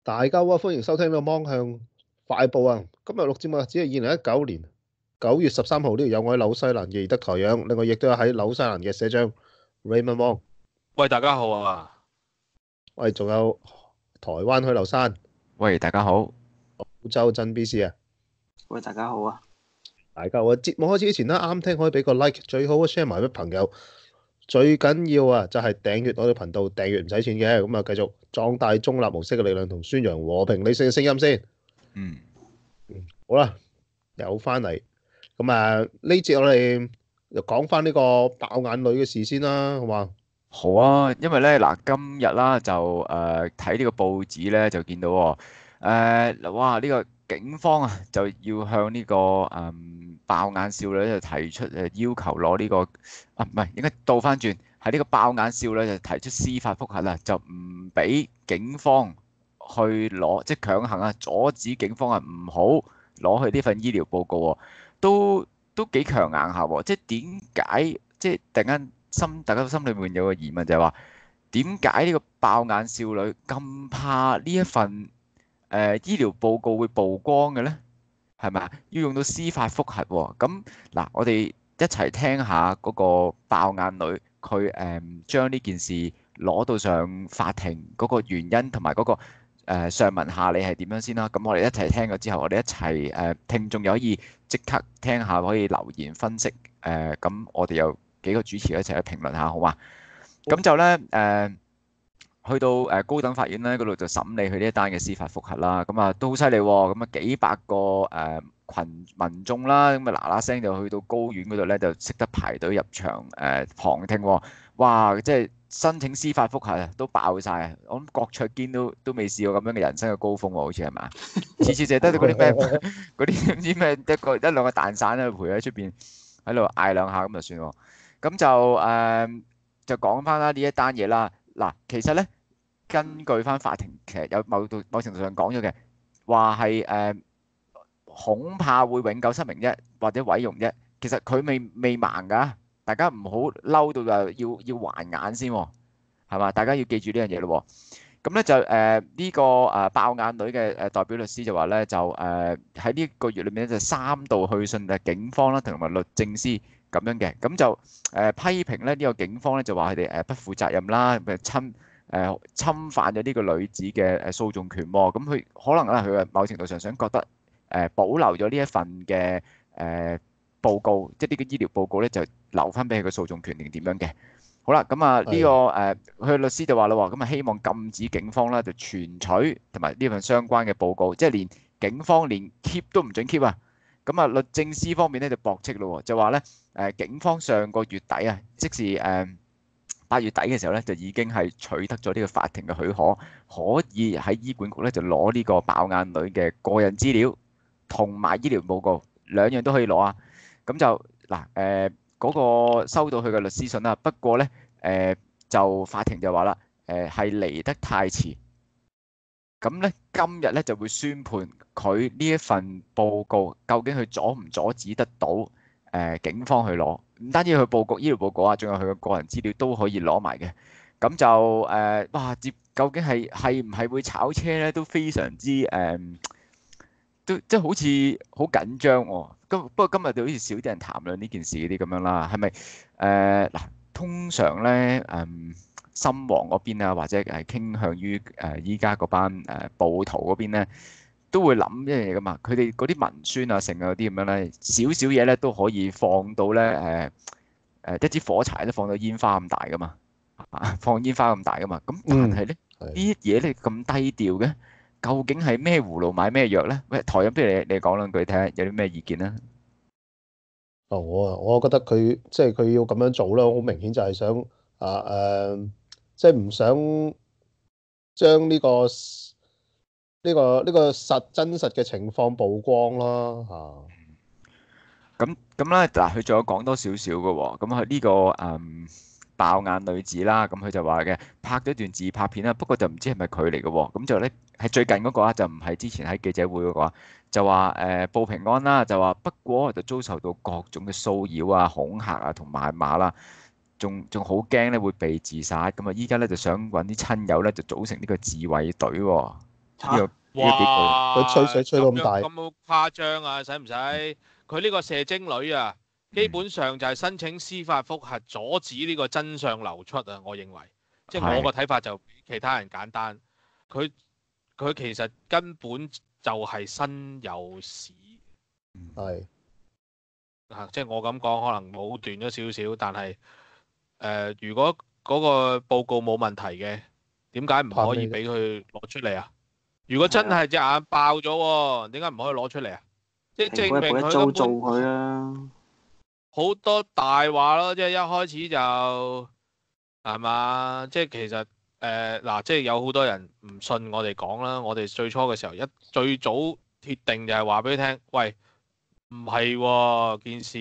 大家好啊，歡迎收聽呢個芒向快報啊！今日錄節目只係2019年9月13號，呢度有我喺紐西蘭嘅宜德台長，另外亦都有喺紐西蘭嘅社長 Raymond Wong， 喂，大家好啊！ 我哋仲有台灣許留山、 喂，大家好。 澳洲真 BC 啊！ 喂，大家好啊！ 大家好啊！節目開始之前咧，啱聽可以俾個 like，最好 share 埋俾朋友。最緊要啊，就係訂閱我哋頻道，訂閱唔使錢嘅，咁啊繼續壯大中立模式嘅力量同宣揚和平理性嘅聲音先。好啦，又翻嚟，咁啊呢節我哋就講翻呢個爆眼女嘅事先啦，好嘛？ 好啊，因為咧嗱，今日啦就睇呢個報紙咧就見到哇呢個警方啊就要向呢個爆眼少女就提出要求攞呢個唔係應該倒翻轉，係呢個爆眼少女就提出司法覆核啦，就唔俾警方去攞，即係強行啊阻止警方啊唔好攞去呢份醫療報告喎，都幾強硬下喎，即係點解即係突然間大家心裏面有個疑問就係話，點解呢個爆眼少女咁怕呢一份醫療報告會曝光嘅呢？係咪啊？要用到司法覆核喎？咁嗱，我哋一齊聽下嗰個爆眼女佢將呢件事攞到上法庭嗰個原因同埋嗰個上文下理係點樣先啦。咁我哋一齊聽咗之後，我哋一齊聽眾又可以即刻聽下，可以留言分析咁我哋有幾個主持一齊去評論下，好嘛？咁就咧去到高等法院咧嗰度就審理佢呢一單嘅司法覆核啦。咁啊都好犀利喎！咁啊幾百個群民眾啦，咁啊嗱嗱聲就去到高院嗰度咧，就識得排隊入場旁聽喎。哇！即係申請司法覆核啊，都爆晒啊！我諗郭卓堅都未試過咁樣嘅人生嘅高峰喎，好似係咪？次次淨係得到嗰啲咩嗰啲唔知咩一兩個蛋散喺度陪喺出邊喺度嗌兩下咁就算喎。咁就講翻啦呢一單嘢啦。嗱，其實咧根據翻法庭其實有某程度上講咗嘅，話係恐怕會永久失明啫，或者毀容啫。其實佢未盲㗎，大家唔好嬲到就要還眼先喎，係嘛？大家要記住呢樣嘢咯喎。咁咧就呢個爆眼女嘅代表律師就話咧，就喺呢個月裏面咧就3度去信警方啦，同埋律政司咁樣嘅，咁就批評咧呢個警方咧就話佢哋不負責任啦，侵犯咗呢個女子嘅訴訟權喎。咁佢可能咧佢某程度上想覺得保留咗呢一份嘅報告，即係呢個醫療報告咧就留翻俾佢嘅訴訟權定點樣嘅。好啦，咁啊呢個佢律師就話啦喎，咁啊希望禁止警方咧就存取同埋呢份相關嘅報告，即係連警方連 keep 都唔准 keep 啊。咁啊律政司方面咧就駁斥咯喎，就話咧警方上個月底啊，即是8月底嘅時候咧，就已經係取得咗呢個法庭嘅許可，可以喺醫管局咧就攞呢個爆眼女嘅個人資料同埋醫療報告兩樣都可以攞啊。咁就嗱嗰個收到佢嘅律師信啦，不過咧就法庭就話啦，係嚟得太遲。咁咧今日咧就會宣判佢呢一份報告究竟佢阻唔阻止得到警方去攞？唔單止佢報告醫療報告啊，仲有佢嘅個人資料都可以攞埋嘅。咁就哇究竟係唔係會炒車咧？都非常之都即係好似好緊張喎。不過今日就好似少啲人談論呢件事嗰啲咁樣啦。係咪嗱？通常咧深黃嗰邊啊，或者係傾向於依家嗰班暴徒嗰邊咧，都會諗一樣嘢噶嘛。佢哋嗰啲文宣啊，成啊啲咁樣咧，少少嘢咧都可以放到咧一支火柴都放到煙花咁大噶嘛，放煙花咁大噶嘛。咁但係咧呢啲嘢咧咁低調嘅，究竟係咩葫蘆買咩藥咧？喂，台長，不如你講兩句睇下有啲咩意見啦。 我覺得佢即係佢要咁樣做啦，好明顯就係想即係唔想將呢個真實嘅情況曝光啦嚇。 咁咧嗱，佢仲有講多少少嘅喎。咁佢呢個爆眼女子啦，咁佢就話嘅拍咗段自拍片啦，不過就唔知係咪佢嚟嘅喎。咁就咧係最近嗰個啊，就唔係之前喺記者會嗰個啊，就話報平安啦，就話不過就遭受到各種嘅騷擾啊、恐嚇啊同謾罵啦，仲好驚咧會被自殺。咁啊依家咧就想揾啲親友咧就組成呢個自衛隊喎。 呢個哇！ 幾句佢吹水吹到咁大咁誇張啊？使唔使？佢呢個射精女啊，基本上就係申請司法覆核，阻止呢個真相流出啊！我認為，即係我個睇法就比其他人簡單。佢其實根本就係身有屎。 係即係我咁講，可能武斷咗少少，但係如果嗰個報告冇問題嘅，點解唔可以俾佢攞出嚟啊？如果真係隻眼爆咗喎，點解唔可以攞出嚟啊？即係證明佢根本佢啦， 好多大話咯，即係一開始就係嘛，即係其實嗱，即係有好多人唔信我哋講啦。我哋最初嘅時候最早鐵定就係話俾佢聽，喂，唔係喎，件事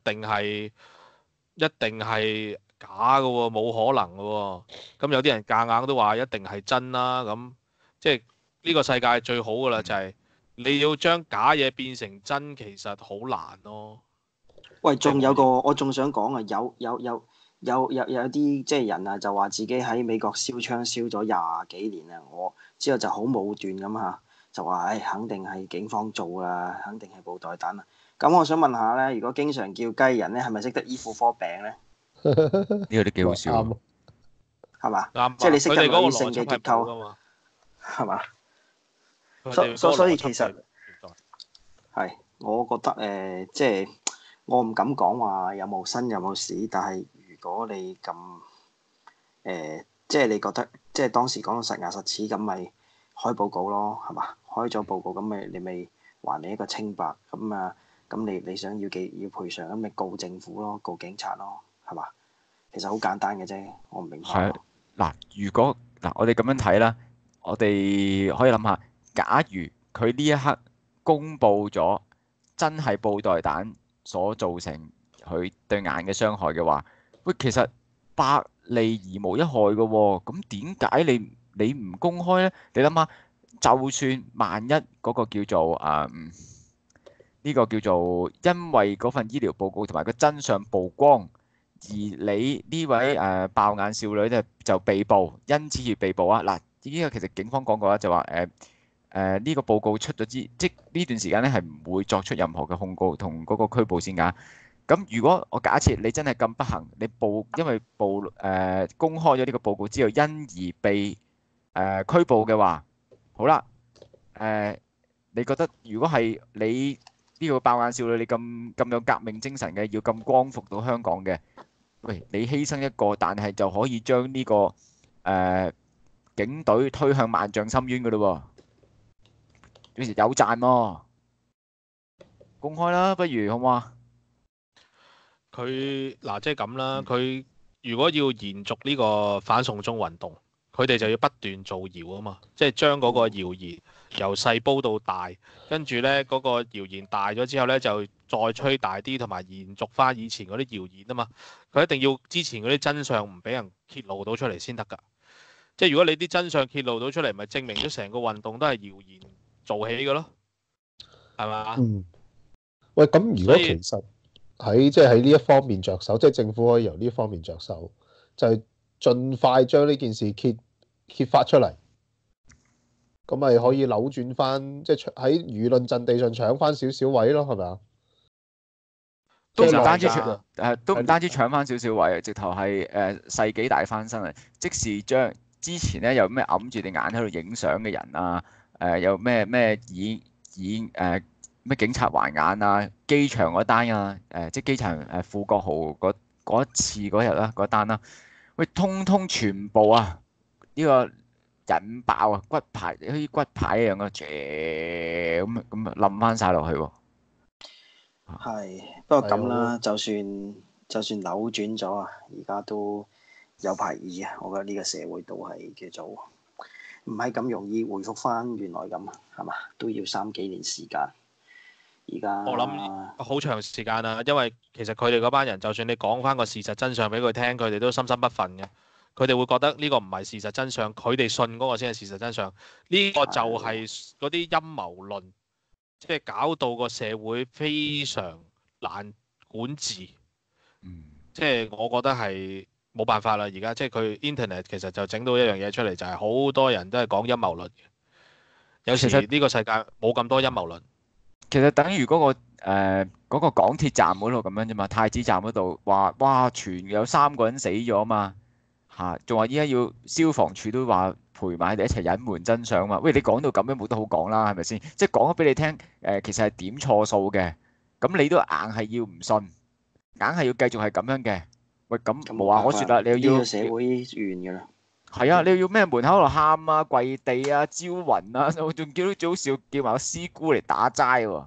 一定係假嘅喎，冇可能嘅喎。咁有啲人夾硬都話一定係真啦。咁即係呢個世界最好嘅啦，就係你要將假嘢變成真，其實好難咯。 喂，仲有個我仲想講啊，有啲即係人啊，就話自己喺美國燒槍燒咗廿幾年啊，我之後就好武斷咁嚇，就話肯定係警方做啊，肯定係布袋彈啊。咁我想問下咧，如果經常叫雞人咧，係咪識得醫婦科餅咧？ 呢個都幾好笑， 啱係嘛？ 啱， 即係你識得佢哋嗰個女性嘅結構㗎嘛， 係嘛？ 佢哋嗰個所以邏輯其實係係，我覺得即係我唔敢講話有冇生有冇死，但係如果你咁即係你覺得即係當時講到實牙實齒咁，咪開報告咯，係嘛？開咗報告咁你咪還你一個清白咁啊？咁你想要賠償咁，咪告政府咯，告警察咯，係嘛？其實好簡單嘅啫，我唔明白係嗱，如果嗱我哋咁樣睇啦，我哋可以諗下，假如佢呢一刻公佈咗真係布袋彈所造成佢對眼嘅傷害嘅話，喂，其實百利而無一害嘅喎，咁點解你唔公開呢？你諗下，就算萬一嗰個叫做呢個叫做因為嗰份醫療報告同埋個真相曝光，而你呢位爆眼少女咧就被捕，因此而被捕啊！嗱，呢個其實警方講過啦，就話呢個報告出咗即呢段時間咧係唔會作出任何嘅控告同嗰個拘捕先㗎。咁如果我假設你真係咁不幸，你因為公開咗呢個報告之後，因而被拘捕嘅話，好啦，你覺得如果係你呢個爆眼少女，你咁有革命精神嘅，要咁光復到香港嘅，喂，你犧牲一個，但係就可以將呢個警隊推向萬丈深淵㗎咯喎，有賺喎，公開啦，不如好唔好啊？ 佢嗱，即係咁啦。佢如果要延續呢個反送中運動，佢哋就要不斷造謠啊嘛，即係將嗰個謠言由細煲到大，跟住呢嗰個謠言大咗之後呢，就再吹大啲，同埋延續翻以前嗰啲謠言啊嘛。佢一定要之前嗰啲真相唔俾人揭露到出嚟先得㗎。即係如果你啲真相揭露到出嚟，咪證明咗成個運動都係謠言做起嘅咯，係嘛？ 喂，咁如果其實即係喺呢一方面着手，即係政府可以由呢一方面着手，就係盡快將呢件事揭發出嚟，咁咪可以扭轉翻，即係喺輿論陣地上搶翻少少位咯，係咪啊？ 都唔單止都唔單止搶翻少少位，直頭係世紀大翻身啊！即時將之前咧有咩揞住隻眼喺度影相嘅人啊，有咩咩警察還眼啊，機場嗰單啊，即係機場富國號嗰一次嗰日啦，嗰單啦，喂，通通全部啊呢個引爆啊，骨牌好似骨牌一樣啊，咁冧翻晒落去喎。 係，不過咁啦，就算扭轉咗啊，而家都有排二啊！我覺得呢個社會都係叫做唔係咁容易回復翻原來咁啊，係嘛？都要3幾年時間。而家我諗好長時間啦，因為其實佢哋嗰班人，就算你講翻個事實真相俾佢聽，佢哋都心心不忿嘅。佢哋會覺得呢個唔係事實真相，佢哋信嗰個先係事實真相。呢個就係嗰啲陰謀論。即係搞到個社會非常難管治，即係我覺得係冇辦法啦。而家即係佢 Internet 其實就整到一樣嘢出嚟，就係好多人都係講陰謀論嘅。 有時其實呢個世界冇咁多陰謀論。 其實等於嗰個港鐵站嗰度咁樣啫嘛，太子站嗰度話哇，全有3個人死咗嘛嚇，仲話依家要消防處都話陪埋佢哋一齊隱瞞真相嘛。喂，你講到咁樣冇得好講啦，係咪先？即係講咗俾你聽，其實係點錯數嘅，咁你都硬係要唔信，硬係要繼續係咁樣嘅。喂，咁咁無話可説啦，你又要呢個社會完㗎啦。 係啊，你要咩門口度喊啊、跪地啊、招魂啊，仲叫到最好笑，叫埋個師姑嚟打齋喎。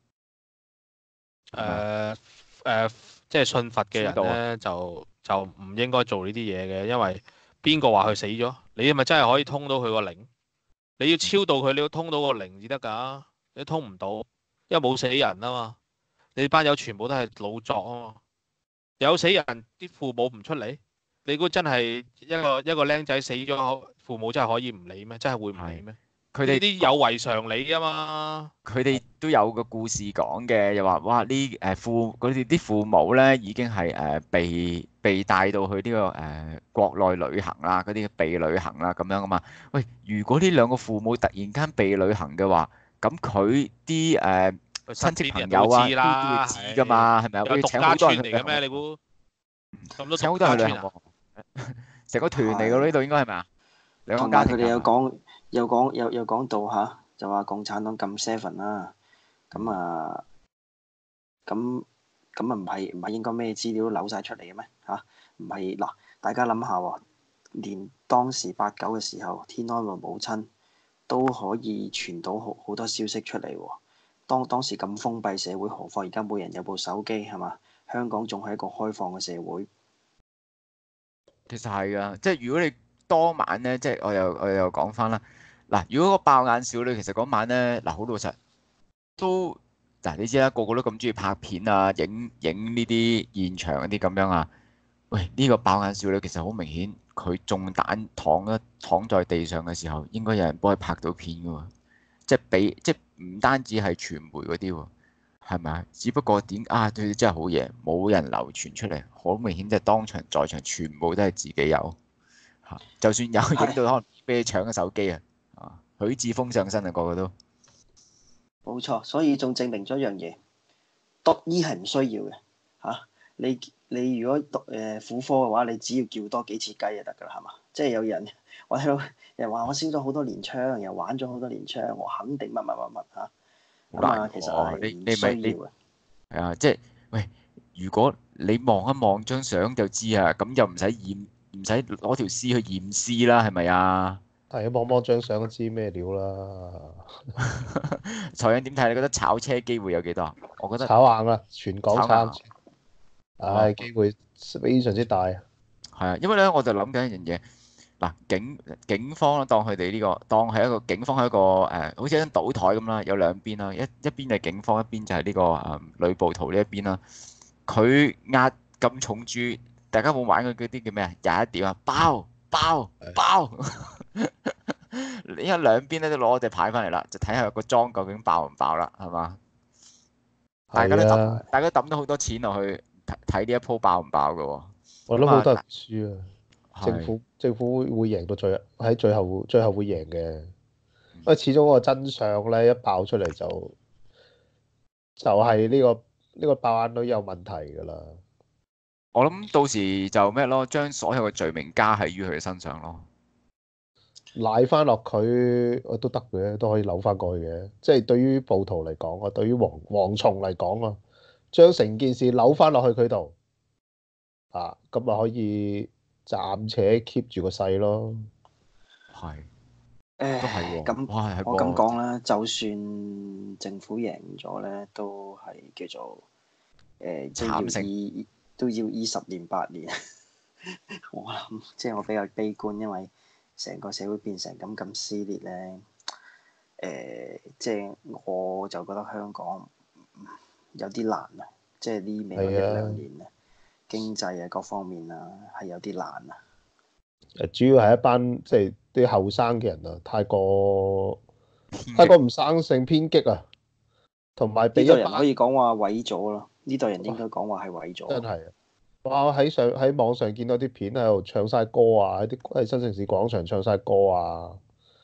誒誒，即係信佛嘅人知道啊咧，就唔應該做呢啲嘢嘅，因為邊個話佢死咗？你係咪真係可以通到佢個靈？你要超度佢，你要通到個靈至得㗎，你通唔到，因為冇死人啊嘛。你班友全部都係老作啊嘛，有死人啲父母唔出嚟，你估真係一個僆仔死咗，父母真係可以唔理咩？真係會唔理咩？ 佢哋呢啲有違常理啊嘛。 佢哋都有個故事講嘅，又話哇佢哋啲父母咧已經係被帶到去呢個國內旅行啦，嗰啲被旅行啦咁樣啊嘛。喂，如果呢兩個父母突然間被旅行嘅話，咁佢啲佢親戚身邊啲人朋友啊知啦， 都會知噶嘛，係咪啊？ 有會請獨家村好多人去嚟嘅咩？你估咁多請好獨多人去旅行家村啊？ 喎，成個團嚟㗎咯，呢度應該係咪啊？兩個家庭同埋佢哋啊， 有講到嚇，就話共產黨禁 seven 啦，咁啊咁咁啊唔係應該咩資料都扭晒出嚟嘅咩嚇？唔係嗱，大家諗下喎，連當時8·9嘅時候，天安門母親都可以傳到好多消息出嚟喎。當時咁封閉社會，何況而家每人有部手機係嘛？香港仲係一個開放嘅社會。 其實係噶，即係如果你當晚咧，即係我又講翻啦。嗱，如果個爆眼少女其實嗰晚咧，嗱好老實都嗱，你知啦，個個都咁中意拍片啊，影呢啲現場嗰啲咁樣啊。喂，呢個爆眼少女其實好明顯，佢中彈躺在地上嘅時候，應該有人幫佢拍到片噶喎。即係唔單止係傳媒嗰啲喎，係咪啊？只不過佢哋真係好嘢，冇人流傳出嚟，好明顯就係當場在場全部都係自己有嚇，就算有影到可能俾你搶嘅手機啊，許智峰上身啊，個個都冇錯，所以仲證明咗一樣嘢，讀醫係唔需要嘅嚇。你如果讀婦科嘅話，你只要叫多幾次雞就得㗎啦，係嘛？即係有人我聽到人話我燒咗好多年槍，又玩咗好多年槍，我肯定乜嚇。咁啊，其實係唔需要嘅。 係啊，即係喂，如果你望一望張相就知啊，咁又唔使攞條屍去驗屍啦，係咪啊？ 係啊，望望張相都知咩料啦。 財長點睇？你覺得炒車機會有幾多啊？我覺得炒硬啦，全港炒硬炒，唉，機會非常之大。 係啊，因為咧我就諗緊一樣嘢，嗱警方咧當佢哋呢個當係一個警方係一個好似一張賭台咁啦，有兩邊啦，一邊係警方，一邊就係呢個呂布圖呢一邊啦。佢壓咁重注，大家有冇玩過嗰啲叫咩啊？廿一點啊，爆！因為兩邊咧都攞隻牌翻嚟啦，就睇下個莊究竟爆唔爆啦，係嘛？大家都抌咗好多錢落去睇呢一鋪爆唔爆嘅喎。 我諗好多人輸啊！ 係政府會贏到最後會贏嘅，因為始終嗰個真相咧一爆出嚟就係呢個爆眼女有問題㗎啦。 我諗到時就咩咯，將所有嘅罪名加喺於佢嘅身上咯。 賴翻落佢我都得嘅，都可以扭翻過去嘅。即係對於暴徒嚟講啊，對於蝗蟲嚟講啊，將成件事扭翻落去佢度啊，咁咪可以暫且 keep 住個勢咯。 係， 誒都係喎。 咁哇，係我咁喎。 講啦，就算政府贏咗咧，都係叫做慘勝都要醫10年8年。我諗即係我比較悲觀，因為成個社會變成咁撕裂咧。即係我就覺得香港有啲難啊！即係呢未來1-2年啊，經濟啊各方面啊係有啲難啊。 主要係一班即係啲後生嘅人啊，太過唔生性偏激啊，同埋俾一班呢代人可以講話毀咗咯。呢代人應該講話係毀咗。 真係啊！哇！我喺網上見到啲片喺度唱晒歌啊，喺新城市廣場唱晒歌啊，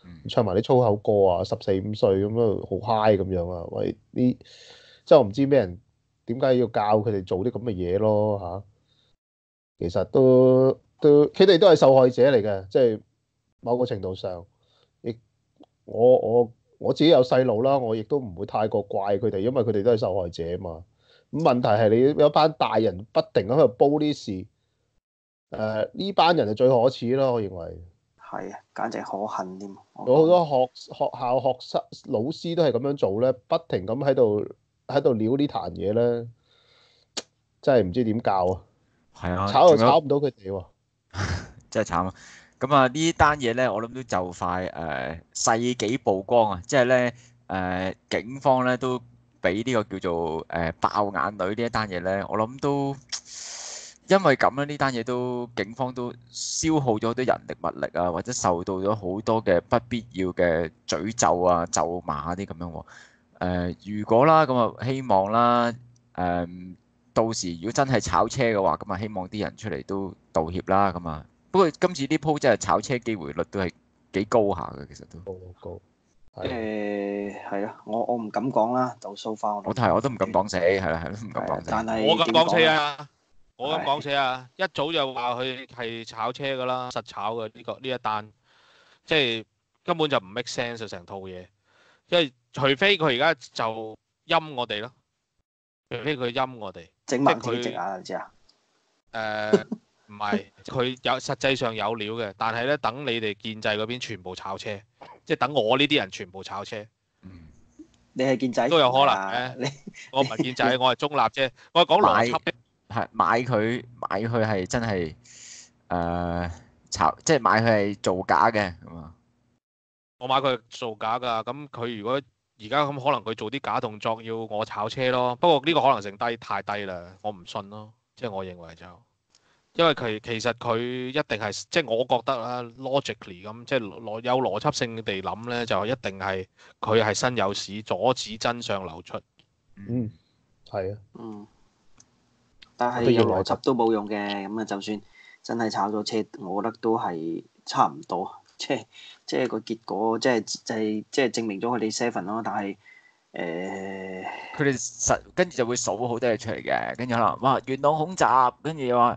唱埋啲粗口歌啊，14、15歲咁樣好 high 咁樣啊！喂，呢即係我唔知咩人點解要教佢哋做啲咁嘅嘢咯嚇。其實佢哋都係受害者嚟嘅，即係某個程度上，亦我自己有細路啦，我亦都唔會太過怪佢哋，因為佢哋都係受害者啊嘛。咁問題係你有一班大人不停咁喺度煲啲事，呢班人係最可恥咯，我認為。 係啊，簡直可恨添。 有好多學校學生老師都係咁樣做咧，不停咁喺度撩呢壇嘢咧，真係唔知點教啊！ 係啊， 炒又仲有炒唔到佢哋喎。 真係慘啊！咁啊呢單嘢咧，我諗都就快世紀曝光啊！即係咧警方咧都俾呢個叫做爆眼女呢一單嘢咧，我諗都因為咁咧，呢單嘢都警方都消耗咗好多人力物力啊，或者受到咗好多嘅不必要嘅詛咒啊、咒罵啲咁樣喎。如果啦，咁啊希望啦，到時如果真係炒車嘅話，咁啊希望啲人出嚟都道歉啦，咁啊。不過今次呢鋪真係炒車機會率都係幾高下嘅，其實都高。 係啊，我唔敢講啦，就 so far 我都唔敢講死，係啦，都唔敢講死。 但係我敢講死點講啊！我敢講死啊！一早就話佢係炒車㗎啦，實炒嘅呢一單，即係根本就唔 make sense 成套嘢。因為除非佢而家就陰我哋咯，除非佢陰我哋， 整盲自己隻眼，你知啊？ 唔係，佢有實際上有料嘅，但係咧等你哋建制嗰邊全部炒車，即係等我呢啲人全部炒車， 你係建制都有可能嘅。我唔係建制，我係中立啫。我係講邏輯。 係買佢係真係炒，即係買佢係造假嘅咁啊！ 我買佢係造假㗎，咁佢如果而家咁可能佢做啲假動作要我炒車咯，不過呢個可能性太低啦，我唔信咯，即係我認為就，因為其實佢一定係即係我覺得啦，logically 咁即係有邏輯性地諗咧，就一定係佢係身有屎，阻止真相流出。 係啊。 但係有邏輯都冇用嘅，咁啊就算真係炒咗車，我覺得都係差唔多，即係個結果，即係證明咗佢哋 seven 咯。但係佢哋跟住就會數好多嘢出嚟嘅，跟住可能哇元朗恐襲，跟住又話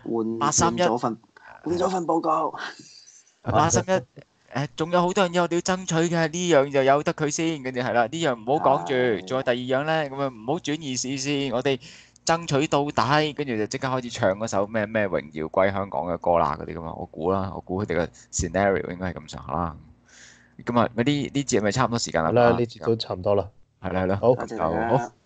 換咗份報告 831仲有好多人要我哋要爭取嘅，呢樣就由得佢先，跟住係啦，呢樣唔好講住，仲有第二樣咧，咁啊唔好轉移視線，我哋爭取到底，跟住就即刻開始唱嗰首咩榮耀歸香港嘅歌啦嗰啲咁啊，我估佢哋嘅 scenario 應該係咁上下啦。咁啊，呢節咪差唔多時間啦。 好啦，呢節都差唔多啦。 係啦， 好， 就好。